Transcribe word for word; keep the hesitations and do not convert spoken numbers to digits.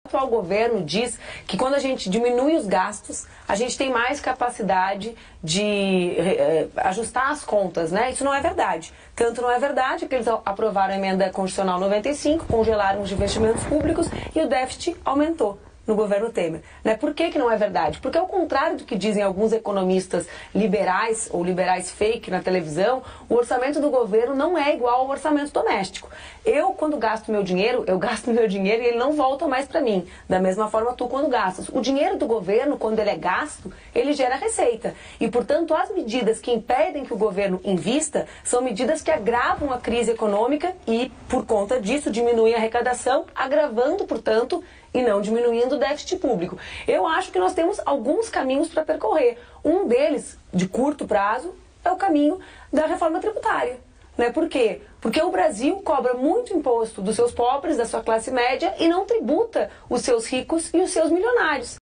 O atual governo diz que quando a gente diminui os gastos, a gente tem mais capacidade de eh, ajustar as contas, né? Isso não é verdade. Tanto não é verdade que eles aprovaram a emenda constitucional noventa e cinco, congelaram os investimentos públicos e o déficit aumentou no governo Temer. Né? Por que que não é verdade? Porque ao contrário do que dizem alguns economistas liberais ou liberais fake na televisão, o orçamento do governo não é igual ao orçamento doméstico. Eu, quando gasto meu dinheiro, eu gasto meu dinheiro e ele não volta mais para mim. Da mesma forma tu quando gastas. O dinheiro do governo, quando ele é gasto, ele gera receita. E, portanto, as medidas que impedem que o governo invista são medidas que agravam a crise econômica e, por conta disso, diminuem a arrecadação, agravando, portanto, e não diminuindo o déficit público. Eu acho que nós temos alguns caminhos para percorrer. Um deles, de curto prazo, é o caminho da reforma tributária. Né? Por quê? Porque o Brasil cobra muito imposto dos seus pobres, da sua classe média, e não tributa os seus ricos e os seus milionários.